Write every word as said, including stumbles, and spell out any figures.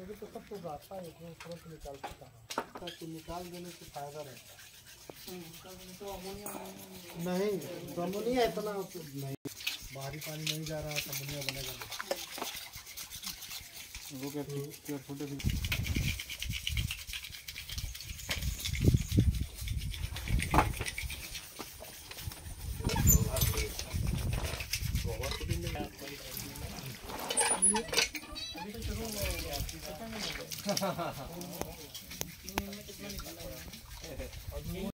अभी तो सब कुछ आता है, इसमें तुरंत निकाल सकता है, ताकि निकाल देने से फायदा रहता है। नहीं तो अमोनिया इतना नहीं, बाहरी पानी नहीं जा रहा है तो अमोनिया बनेगा नहीं। वो क्या छोटे अभी तो शुरू हो गया, पता नहीं